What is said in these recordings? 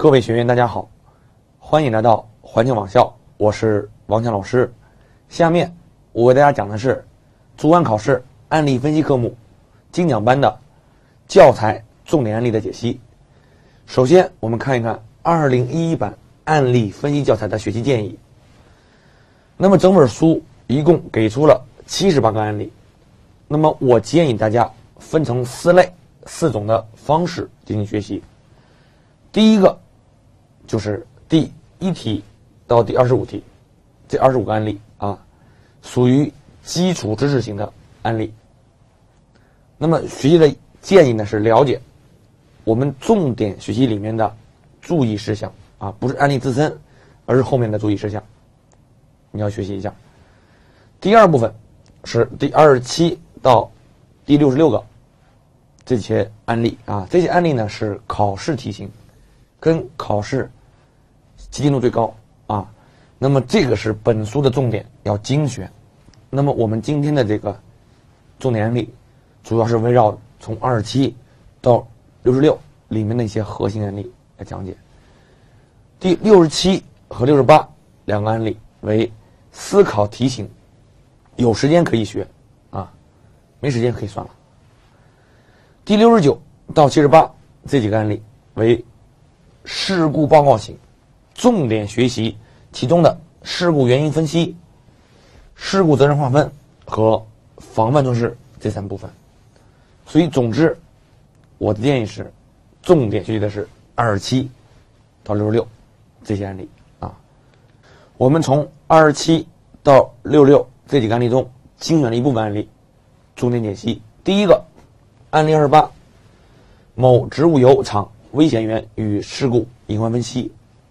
各位学员大家好，欢迎来到环境网校，我是王强老师。下面我为大家讲的是主管考试案例分析科目精讲班的教材重点案例的解析。首先我们看一看2011版案例分析教材的学习建议。那么整本书一共给出了78个案例，那么我建议大家分成4种的方式进行学习。第一个就是第1题到第25题，这25个案例属于基础知识型的案例。那么学习的建议呢是了解我们重点学习里面的注意事项不是案例自身，而是后面的注意事项，你要学习一下。第二部分是第27到第66个这些案例这些案例呢是考试题型，跟考试接近度最高那么这个是本书的重点，要精选。那么我们今天的这个重点案例主要是围绕从27到66里面的一些核心案例来讲解。第67和68两个案例为思考题型，有时间可以学没时间可以算了。第69到78这几个案例为事故报告型，重点学习其中的事故原因分析、事故责任划分和防范措施这3部分。所以总之我的建议是重点学习的是27到66这些案例我们从27到66这几个案例中精选了一部分案例重点解析。第一个案例28，某植物油厂危险源与事故隐患分析。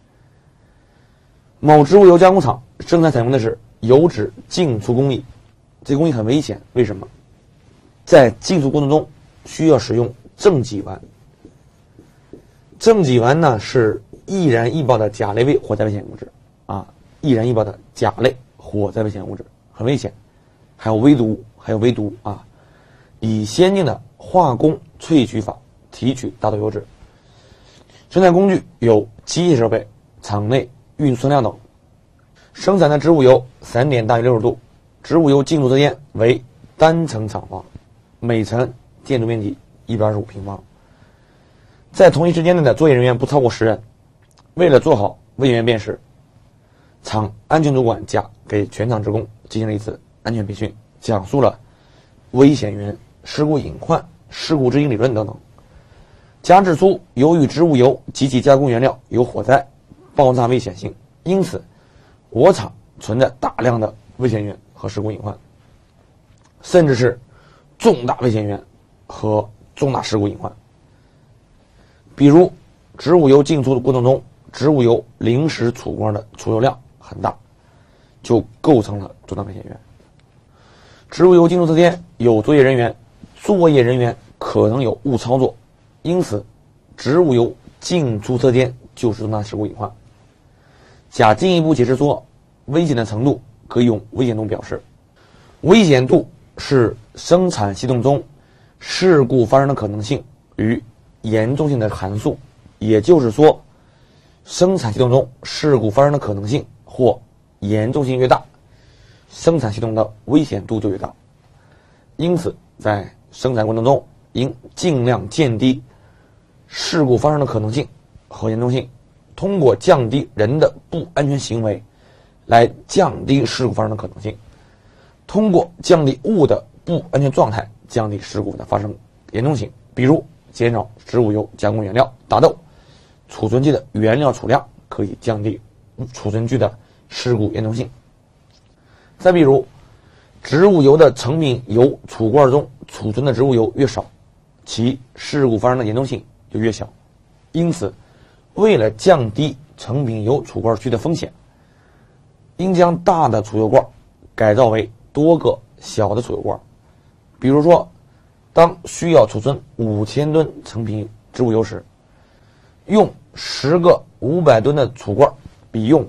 某植物油加工厂生产采用的是油脂净除工艺，这工艺很危险，为什么？在净除过程中需要使用正己烷。正己烷呢是易燃易爆的甲类火灾危险物质易燃易爆的甲类火灾危险物质，很危险，还有微毒以先进的化工萃取法提取大豆油脂。生产工具有机械设备、厂内运输量等。生产的植物油3点大于60度，植物油净除车间为单层厂房，每层建筑面积125平方。在同一时间内的作业人员不超过10人。为了做好危险源辨识，厂安全主管甲给全厂职工进行了一次安全培训，讲述了危险源、事故隐患、事故执行理论等等。甲指出，由于植物油及其加工原料有火灾、爆炸危险性，因此我厂存在大量的危险源和事故隐患，甚至是重大危险源和重大事故隐患。比如植物油净除的过程中，植物油临时储罐的储油量很大，就构成了重大危险源。植物油净除车间有作业人员，作业人员可能有误操作，因此植物油净除车间就是重大事故隐患。甲进一步解释说，危险的程度可以用危险度表示。危险度是生产系统中事故发生的可能性与严重性的函数，也就是说生产系统中事故发生的可能性或严重性越大，生产系统的危险度就越大。因此在生产过程中应尽量降低事故发生的可能性和严重性，通过降低人的不安全行为来降低事故发生的可能性，通过降低物的不安全状态降低事故的发生严重性。比如减少植物油加工原料大豆储存具的原料储量，可以降低储存具的事故严重性。再比如植物油的成品油储罐中储存的植物油越少，其事故发生的严重性就越小。因此为了降低成品油储罐区的风险，应将大的储油罐改造为多个小的储油罐。比如说当需要储存5000吨成品植物油时，用10个500吨的储罐比用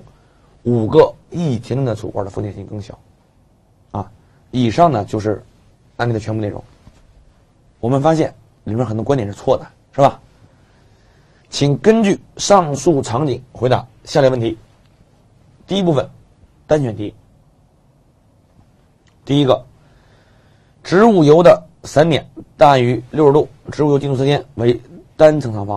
5个1000吨的储罐的风险性更小以上呢就是案例的全部内容。我们发现里面很多观点是错的，是吧？ 请根据上述场景回答下列问题。第一部分单选题。第一个，植物油的散点大于60度，植物油进入车间为单层厂房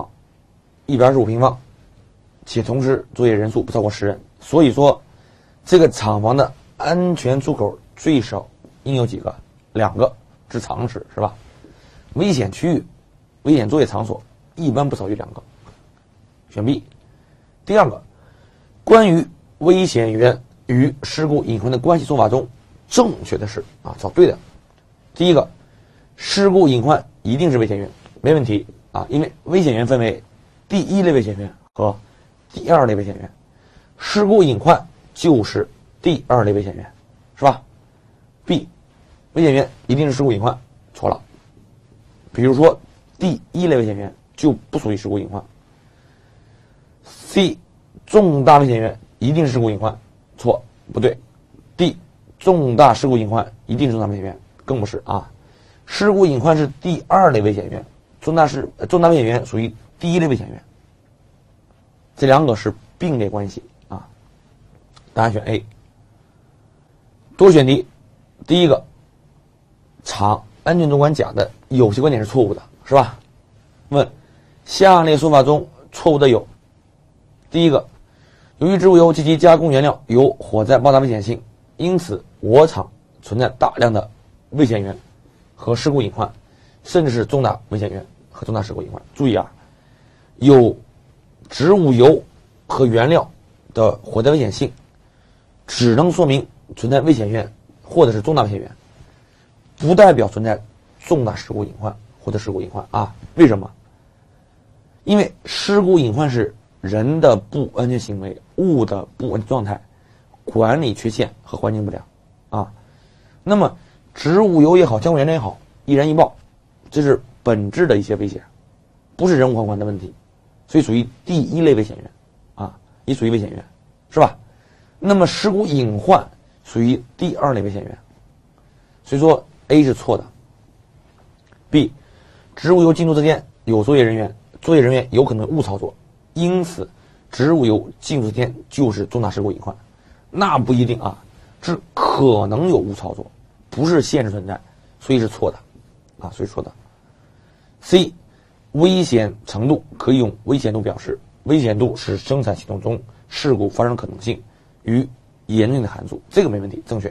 ，125平方，且同时作业人数不超过10人。所以说，这个厂房的安全出口最少应有几个？2个之常识，是吧？危险区域、危险作业场所一般不少于2个。选 B。第二个，关于危险源与事故隐患的关系说法中，正确的是找对的。第一个，事故隐患一定是危险源，没问题因为危险源分为第一类危险源和第二类危险源，事故隐患就是第二类危险源，是吧 ？B， 危险源一定是事故隐患，错了。比如说第一类危险源就不属于事故隐患。C， 重大危险源一定是事故隐患，错，不对。D， 重大事故隐患一定是重大危险源，更不是事故隐患是第二类危险源，重大危险源属于第一类危险源，这2个是并列关系答案选 A。 多选题。第一个，厂安全主管甲的有些观点是错误的，是吧？问下列说法中错误的有：第一个，由于植物油及其加工原料有火灾爆炸危险性，因此我厂存在大量的危险源和事故隐患，甚至是重大危险源和重大事故隐患。注意有植物油和原料的火灾危险性，只能说明存在危险源或者是重大危险源，不代表存在重大事故隐患或者事故隐患为什么？因为事故隐患是人的不安全行为、物的不安全状态、管理缺陷和环境不良那么植物油也好，加工原料也好，易燃易爆，这是本质的一些危险，不是人无关的问题，所以属于第一类危险源也属于危险源，是吧？那么事故隐患属于第二类危险源，所以说 A 是错的。B， 植物油进入车间有作业人员，作业人员有可能误操作，因此植物油进入车间就是重大事故隐患，那不一定是可能有误操作，不是现实存在，所以是错的所以错的。C， 危险程度可以用危险度表示，危险度是生产系统中事故发生可能性与严重性的函数，这个没问题，正确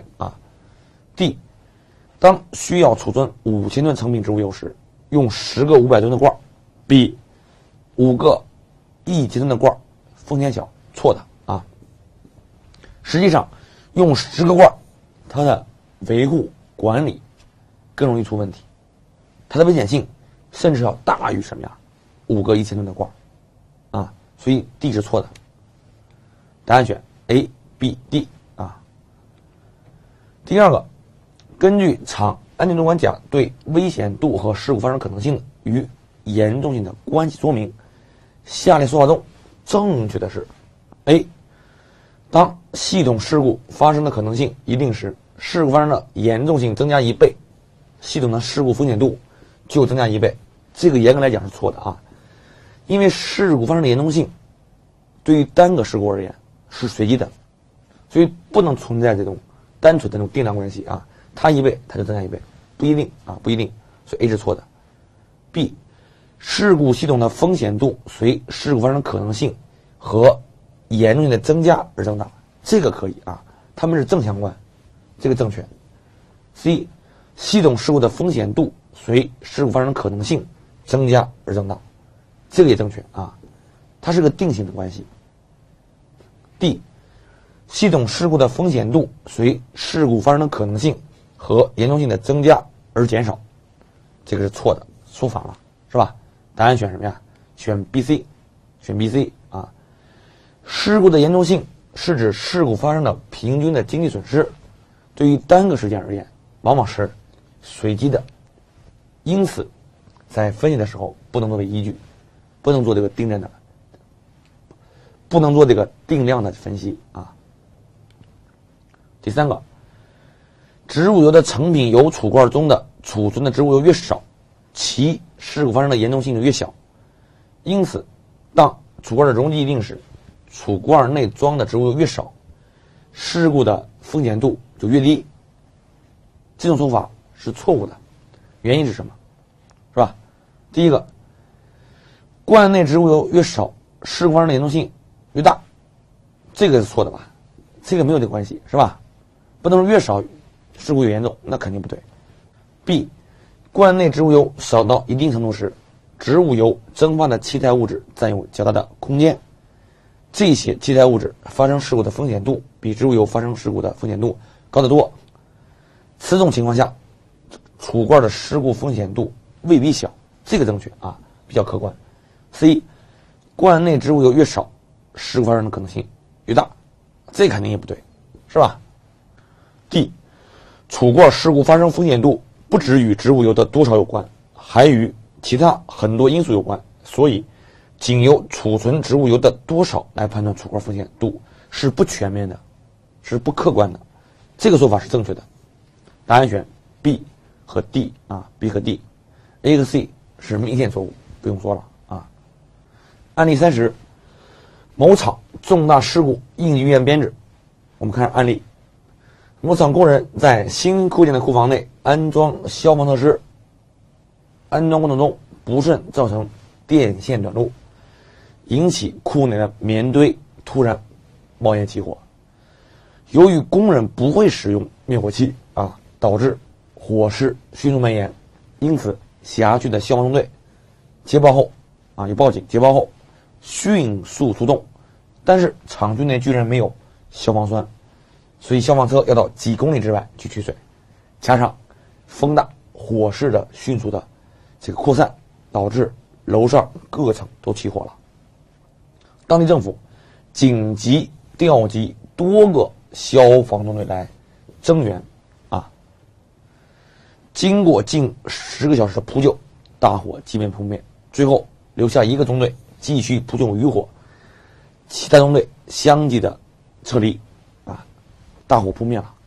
D， 当需要储存5000吨成品植物油时，用10个500吨的罐比5个1000吨的罐风险小，错的实际上用10个罐它的维护管理更容易出问题，它的危险性甚至要大于什么5个1000吨的罐所以 D 是错的。答案选 A、B、D 第二个，根据厂安全主管甲对危险度和事故发生可能性与严重性的关系说明，下列说法中正确的是 A， 当系统事故发生的可能性一定时，事故发生的严重性增加1倍，系统的事故风险度就增加1倍。这个严格来讲是错的因为事故发生的严重性对于单个事故而言是随机的，所以不能存在这种单纯的这种定量关系它1倍它就增加1倍，不一定不一定，所以 A 是错的。B， 事故系统的风险度随事故发生可能性和严重性的增加而增大，这个可以它们是正相关，这个正确。C， 系统事故的风险度随事故发生可能性增加而增大，这个也正确它是个定性的关系。D， 系统事故的风险度随事故发生的可能性和严重性的增加而减少，这个是错的，说反了，是吧？答案选什么呀？选 BC， 选 BC 事故的严重性是指事故发生的平均的经济损失，对于单个事件而言，往往是随机的，因此在分析的时候不能作为依据，不能做这个定量的分析第三个，植物油的成品油储罐中的储存的植物油越少，其事故发生的严重性就越小，因此当储罐的容积一定时，储罐内装的植物油越少，事故的风险度就越低。这种说法是错误的，原因是什么？是吧？第一个，罐内植物油越少，试罐的严重性越大，这个是错的吧？这个没有这个关系，是吧？不能说越少事故越严重，那肯定不对。B， 罐内植物油少到一定程度时，植物油蒸发的气态物质占有较大的空间，这些气态物质发生事故的风险度比植物油发生事故的风险度高得多。此种情况下，储罐的事故风险度未必小，这个正确啊，比较客观。C， 罐内植物油越少，事故发生的可能性越大，这肯定也不对，是吧？ D， 储罐事故发生风险度不只与植物油的多少有关，还与其他很多因素有关，所以仅由储存植物油的多少来判断储罐风险度是不全面的，是不客观的。这个说法是正确的。答案选 B 和 D 啊 ，B 和 D，A 和 C 是明显错误，不用说了啊。案例30，某厂重大事故应急预案编制。我们看案例，某厂工人在新构建的库房内安装消防设施，安装过程中不慎造成电线短路，引起库内的棉堆突然冒烟起火。由于工人不会使用灭火器啊，导致火势迅速蔓延，因此辖区的消防中队接报后啊，有报警接报后迅速出动，但是厂区内居然没有消防栓，所以消防车要到几公里之外去取水，加上风大，火势的迅速的这个扩散，导致楼上各层都起火了。当地政府紧急调集多个消防中队来增援啊，经过近10个小时的扑救，大火基本扑灭，最后留下1个中队继续扑救余火，其他中队相继的撤离啊，大火扑灭了。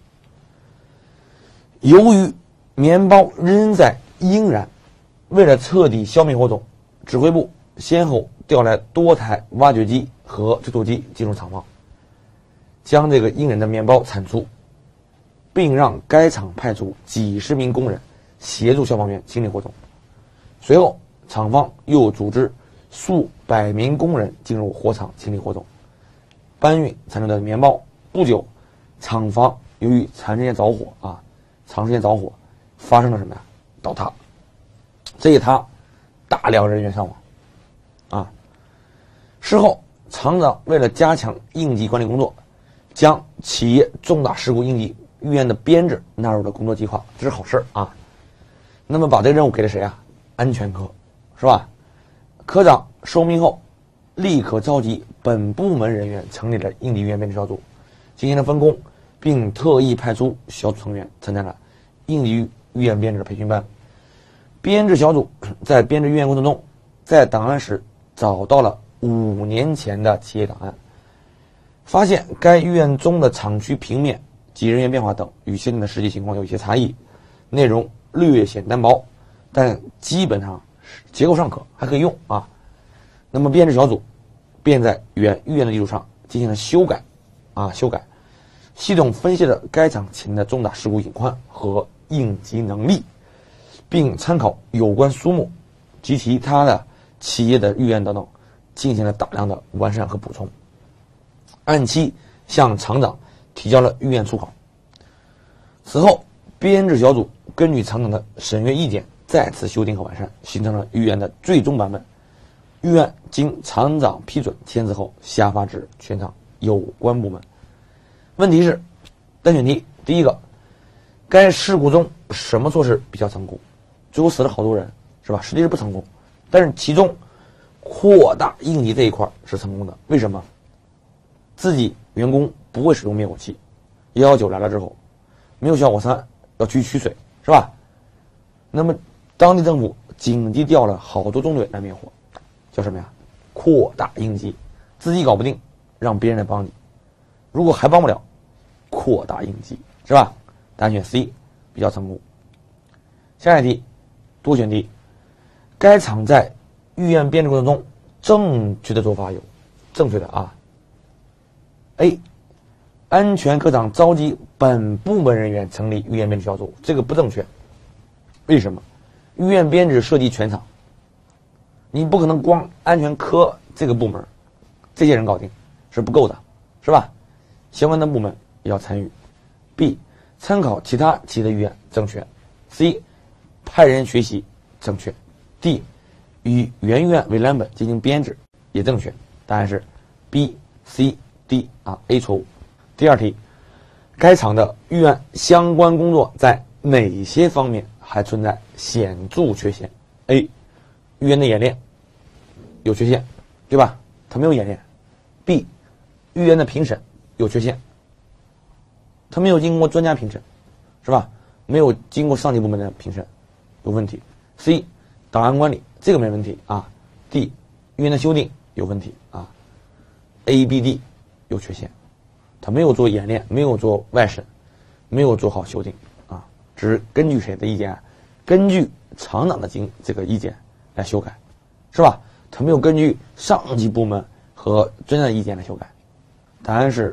由于棉包仍在阴燃，为了彻底消灭火种，指挥部先后调来多台挖掘机和推土机进入厂房，将这个阴燃的棉包铲除，并让该厂派出几十名工人协助消防员清理火种。随后，厂方又组织数百名工人进入火场清理火种，搬运残留的棉包。不久，厂房由于长时间着火，发生了什么呀？倒塌。这一塌，大量人员伤亡。啊，事后厂长为了加强应急管理工作，将企业重大事故应急预案的编制纳入了工作计划，这是好事啊。那么把这个任务给了谁啊？安全科，是吧？科长受命后，立刻召集本部门人员成立了应急预案编制小组，进行了分工，并特意派出小组成员参加了应急预案编制的培训班。编制小组在编制预案过程中，在档案室找到了5年前的企业档案，发现该预案中的厂区平面及人员变化等与现在的实际情况有一些差异，内容略显单薄，但基本上结构尚可，还可以用啊。那么编制小组便在原预案的基础上进行了修改，系统分析了该厂前的重大事故隐患和应急能力，并参考有关书目及其他的企业的预案等等，进行了大量的完善和补充，按期向厂长提交了预案初稿。此后，编制小组根据厂长的审阅意见，再次修订和完善，形成了预案的最终版本。预案经厂长批准签字后，下发至全厂有关部门。问题是，单选题，第一个，该事故中什么措施比较成功？最后死了好多人，是吧？实际是不成功，但是其中扩大应急这一块是成功的。为什么？自己员工不会使用灭火器，119来了之后没有消火栓，要去取水，是吧？那么当地政府紧急调了好多中队来灭火，叫什么呀？扩大应急，自己搞不定，让别人来帮你。如果还帮不了，扩大应急，是吧？答案选 C 比较成功。下一题，多选题。该厂在预案编制过程中正确的做法有，正确的啊。A， 安全科长召集本部门人员成立预验编制小组，这个不正确。为什么？预验编制涉及全场，你不可能光安全科这个部门这些人搞定是不够的，是吧？相关的部门也要参与。B， 参考其他企业的预验，正确。C， 派人学习，正确。D， 以原预验为蓝本进行编制，也正确。答案是 B、C、D 啊 ，A 错误。第二题，该厂的预验相关工作在哪些方面还存在显著缺陷 ？A， 预验的演练有缺陷，对吧？它没有演练。B， 预验的评审有缺陷，它没有经过专家评审，是吧？没有经过上级部门的评审，有问题。C， 档案管理这个没问题啊。D， 预验的修订有问题啊。A、B、D 有缺陷，他没有做演练，没有做外审，没有做好修订啊，只是根据谁的意见？根据厂长的这个意见来修改，是吧？他没有根据上级部门和专家的意见来修改。答案是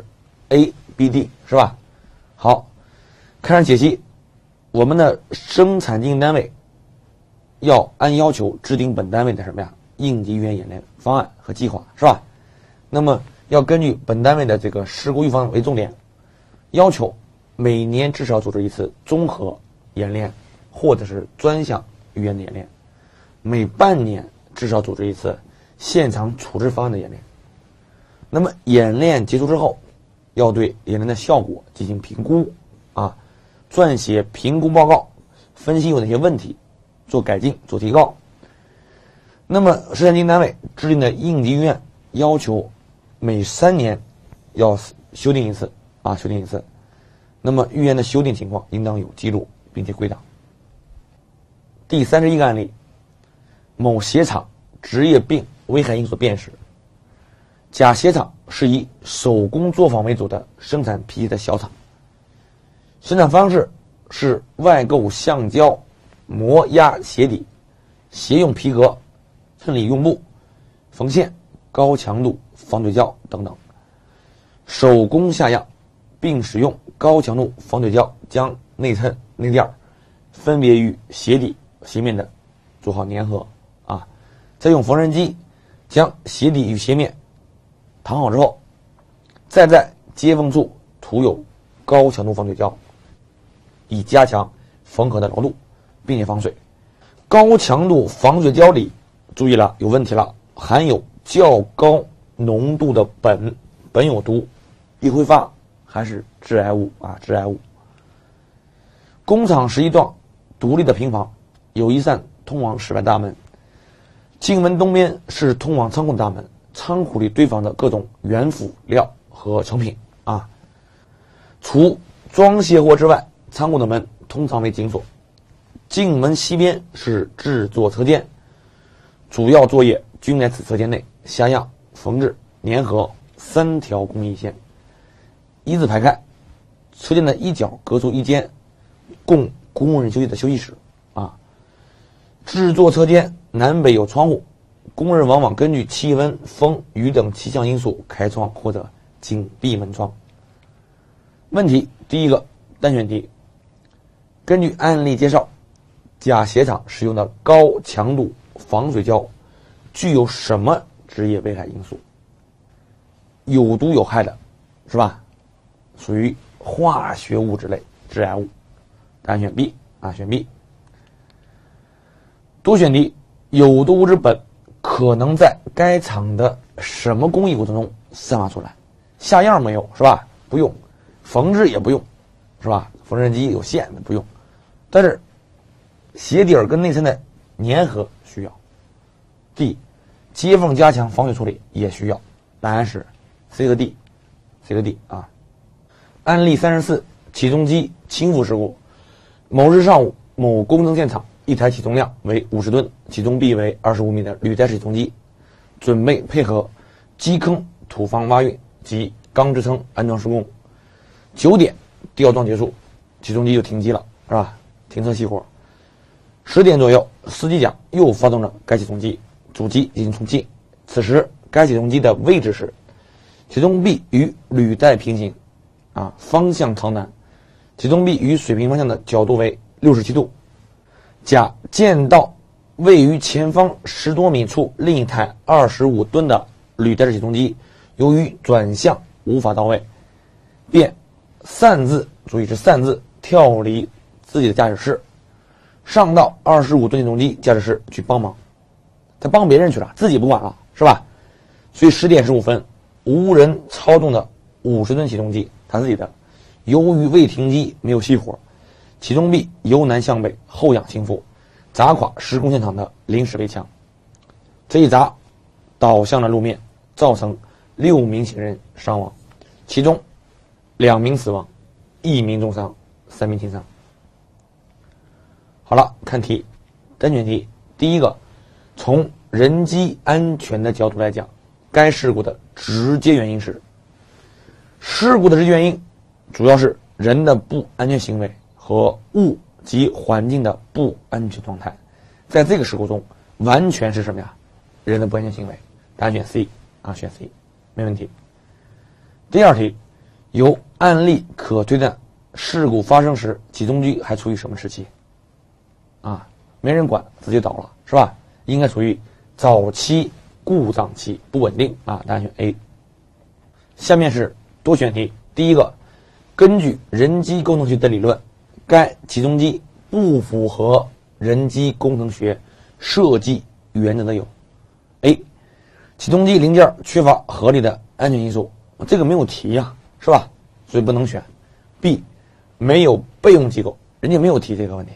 A、B、D 是吧？好，开始解析。我们的生产经营单位要按要求制定本单位的什么呀？应急预验演练方案和计划，是吧？那么要根据本单位的这个事故预防为重点，要求每年至少组织一次综合演练或者是专项预验的演练，每半年至少组织一次现场处置方案的演练。那么演练结束之后，要对演练的效果进行评估啊，撰写评估报告，分析有哪些问题，做改进做提高。那么生产经营单位制定的应急预验要求每3年要修订一次啊，修订一次。那么预验的修订情况应当有记录并且归档。第31个案例，某鞋厂职业病危害因素辨识。甲鞋厂是以手工作坊为主的生产皮鞋的小厂，生产方式是外购橡胶磨压鞋底、鞋用皮革、衬里用布、缝线、高强度防水胶等等，手工下样，并使用高强度防水胶将内衬内垫分别与鞋底鞋面的做好粘合啊，再用缝纫机将鞋底与鞋面躺好之后，再在接缝处涂有高强度防水胶，以加强缝合的牢度，并且防水。高强度防水胶里注意了，有问题了，含有较高浓度的苯有毒，易挥发，还是致癌物啊，致癌物。工厂是一幢独立的平房，有一扇通往室外大门，进门东边是通往仓库的大门，仓库里堆放着各种原辅料和成品啊。除装卸货之外，仓库的门通常为紧锁。进门西边是制作车间，主要作业均在此车间内下样、缝制、粘合3条工艺线，一字排开。车间的一角隔出一间供工人休息的休息室啊。制作车间南北有窗户，工人往往根据气温、风、雨等气象因素开窗或者紧闭门窗。问题第一个单选题，根据案例介绍，甲鞋厂使用的高强度防水胶具有什么职业危害因素？有毒有害的，是吧？属于化学物质类致癌物。答案选 B 啊，选 B。多选题，有毒物质苯可能在该厂的什么工艺过程中散发出来？下样没有，是吧？不用。缝制也不用，是吧？缝纫机有线的不用。但是鞋底儿跟内衬的粘合需要。D， 接缝加强防水处理也需要。答案是 C 和 D，C 和 D 啊。案例34，起重机倾覆事故。某日上午，某工程现场，一台起重量为50吨、起重臂为25米的履带式起重机，准备配合基坑土方挖运及钢支撑安装施工。9点吊装结束，起重机就停机了，是吧？停车熄火。10点左右，司机甲又发动了该起重机，主机进行重启， 此时该起重机的位置是起重臂与履带平行，方向朝南，起重臂与水平方向的角度为67度。甲见到位于前方10多米处另一台25吨的履带式起重机，由于转向无法到位，便擅自，注意是擅自跳离自己的驾驶室，上到25吨起重机驾驶室去帮忙。他帮别人去了，自己不管了，是吧？所以10点15分，无人操纵的50吨起重机，他自己的，由于未停机没有熄火，起重臂由南向北后仰倾覆，砸垮施工现场的临时围墙。这一砸倒向了路面，造成6名行人伤亡，其中2名死亡，1名重伤，3名轻伤。好了，看题，单选题。第一个，从人机安全的角度来讲，该事故的直接原因是，事故的直接原因主要是人的不安全行为和物及环境的不安全状态。在这个事故中，完全是什么呀？人的不安全行为。答案选 C 选 C， 没问题。第二题，由案例可推断，事故发生时起重机还处于什么时期？没人管，自己倒了，是吧？应该属于早期故障期，不稳定答案选 A。 下面是多选题。第一个，根据人机工程学的理论，该起重机不符合人机工程学设计原则的有 A， 起重机零件缺乏合理的安全因素，这个没有提呀，是吧？所以不能选。 B， 没有备用机构，人家没有提这个问题。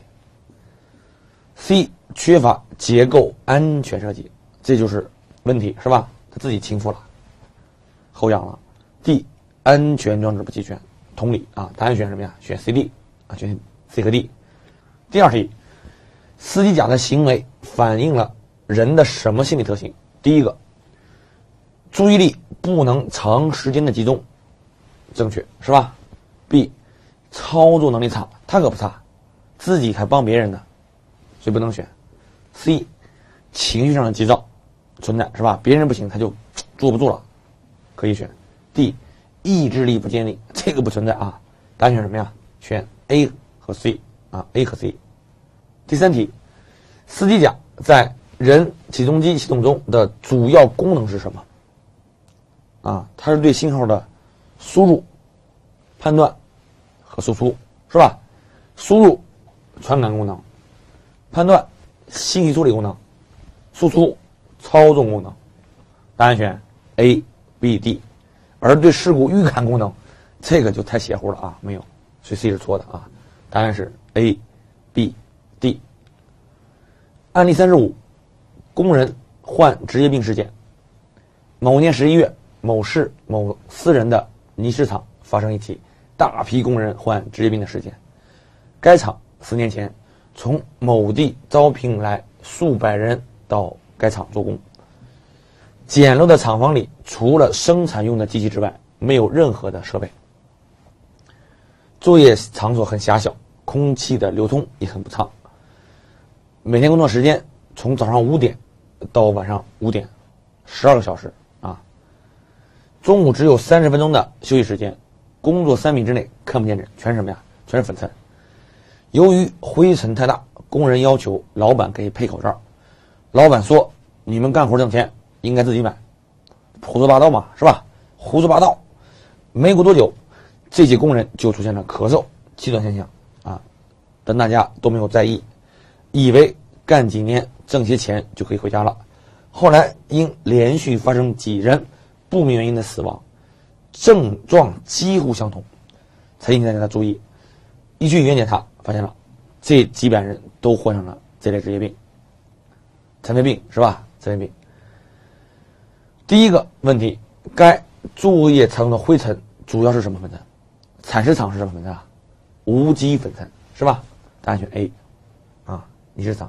C， 缺乏结构安全设计，这就是问题，是吧？他自己倾覆了，后仰了。D， 安全装置不齐全。同理答案选什么呀？选 C、D 选 C 和 D。第二题，司机甲的行为反映了人的什么心理特性？第一个，注意力不能长时间的集中，正确，是吧？ B， 操作能力差，他可不差，自己还帮别人呢，所以不能选。 C， 情绪上的急躁存在，是吧？别人不行他就坐不住了，可以选。 D， 意志力不坚定，这个不存在答案选什么呀？选 A 和 C A 和 C。 第三题，司机甲在人起重机系统中的主要功能是什么？它是对信号的输入、判断和输出，是吧？输入传感功能，判断信息处理功能，输出操纵功能。答案选 A、B、D。 而对事故预感功能，这个就太邪乎了没有，所以 C 是错的答案是 A、B、D。 案例35，工人患职业病事件。某年11月，某市某私人的泥石厂发生一起大批工人患职业病的事件。该厂4年前从某地招聘来数百人到该厂做工，简陋的厂房里除了生产用的机器之外，没有任何的设备。作业场所很狭小，空气的流通也很不畅。每天工作时间从早上5点到晚上5点，12个小时中午只有30分钟的休息时间，工作3米之内看不见人，全是什么呀？全是粉尘。由于灰尘太大，工人要求老板给配口罩，老板说你们干活挣钱应该自己买，胡说八道嘛，是吧？胡说八道。没过多久，这些工人就出现了咳嗽、气短现象但大家都没有在意，以为干几年挣些钱就可以回家了。后来因连续发生几人不明原因的死亡，症状几乎相同，才引起大家的注意。一去医院检查，发现了这几百人都患上了这类职业病，残废病，是吧？残废病。第一个问题，该作业采用的灰尘主要是什么粉尘？采石场是什么粉尘无机粉尘，是吧？答案选 A 泥石场。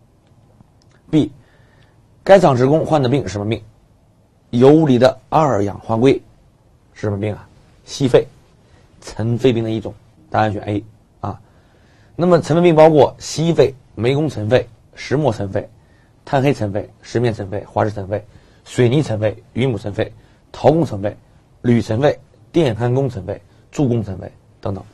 B， 该厂职工患的病是什么病？游离的二氧化硅是什么病矽肺，尘肺病的一种。答案选 A 那么尘肺病包括矽肺、煤工尘肺、石墨尘肺、炭黑尘肺、石棉尘肺、化石尘肺、 水泥尘废、榆木尘废、陶工尘废、铝尘废、电焊工尘废、铸工尘废等等。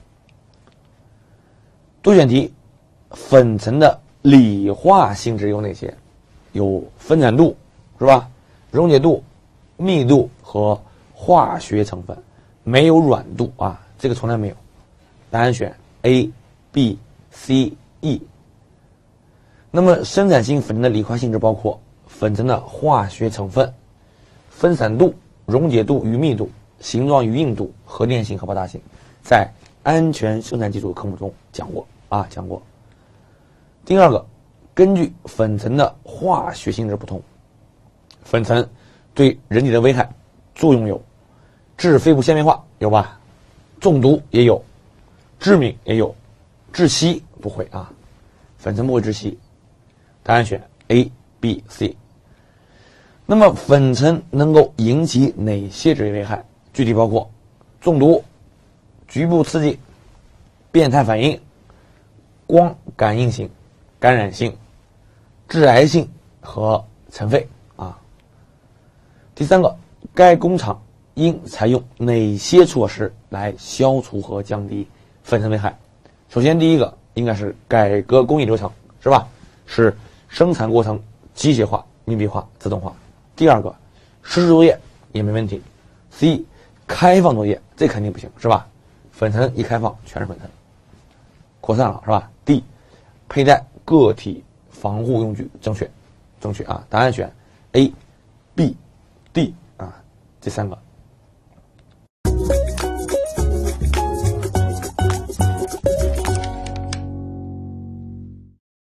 多选题，粉尘的理化性质有哪些？有分散度，是吧？溶解度、密度和化学成分，没有软度啊，这个从来没有。答案选 A、B、C、E。那么生产性粉尘的理化性质包括粉尘的化学成分、分散度、溶解度与密度、形状与硬度、和电性和爆炸性，在安全生产技术科目中讲过。第二个，根据粉尘的化学性质不同，粉尘对人体的危害作用有：致肺部纤维化有吧，中毒也有，致敏也有，窒息不会啊，粉尘不会窒息。答案选 A、B、C。那么粉尘能够引起哪些职业危害？具体包括中毒、局部刺激、变态反应、光感应性、感染性、致癌性和尘肺啊。第三个，该工厂应采用哪些措施来消除和降低粉尘危害？首先第一个应该是改革工艺流程，是吧？使生产过程机械化、密闭化、自动化。第二个，实施作业也没问题。C， 开放作业这肯定不行，是吧？粉尘一开放全是粉尘，扩散了，是吧？ D， 佩戴个体防护用具正确啊。答案选 A、B、D 啊，这三个。